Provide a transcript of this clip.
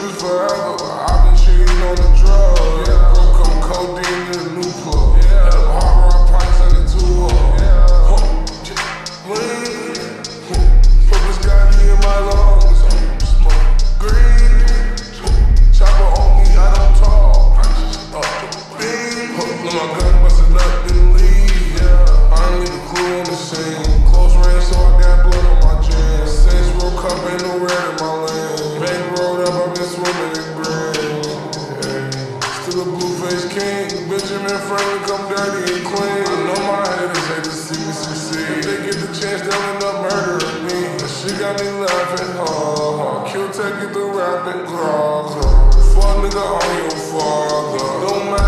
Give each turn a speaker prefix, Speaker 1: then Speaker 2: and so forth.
Speaker 1: is forever. I've been cheating on the drug. Yeah. Broke up codeine in a new plug. Yeah. Had a hard rock pints and a 2 up. Yeah. Put this guy in my lungs. Smoke green. Chopper on me, I don't talk. Look, my gun busted up, didn't leave. Yeah. I ain't leave a clue on the scene. Close range, so I got blood on my jeans. Saints Row Cup, ain't no red in my lane. Bank rolled up, I've been swimming in green. Still a blue-faced king. Benjamin Franklin, come dirty and clean. I know my haters hate to see me succeed. If they get the chance, they'll end up murdering me. That shit got me laughing hard. Kill, take it, the rapping, claw. Fuck nigga on your father. Don't matter.